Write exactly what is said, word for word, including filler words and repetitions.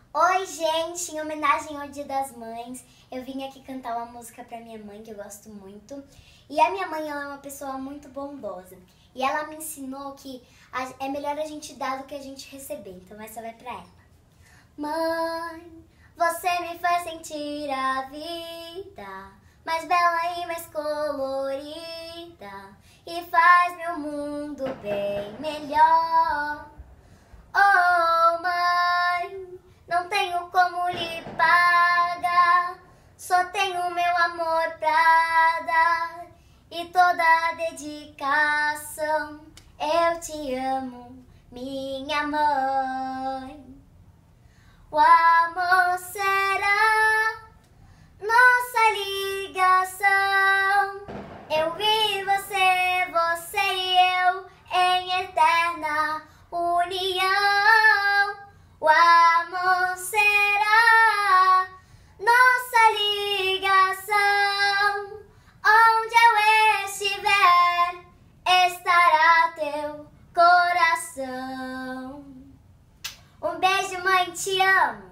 Oi, gente! Em homenagem ao Dia das Mães, eu vim aqui cantar uma música pra minha mãe, que eu gosto muito. E a minha mãe, ela é uma pessoa muito bondosa. E ela me ensinou que é melhor a gente dar do que a gente receber. Então essa vai pra ela. Mãe, você me faz sentir a vida mais bela e mais colorida, e faz meu mundo bem melhor. Oh, mãe, não tenho como lhe pagar, só tenho meu amor pra dar e toda a dedicação. Eu te amo, minha mãe. O amor será nossa ligação. Eu e você, você e eu, em eterna união. O amor será nossa ligação. Onde eu estiver, estará teu coração. Um beijo, mãe, te amo!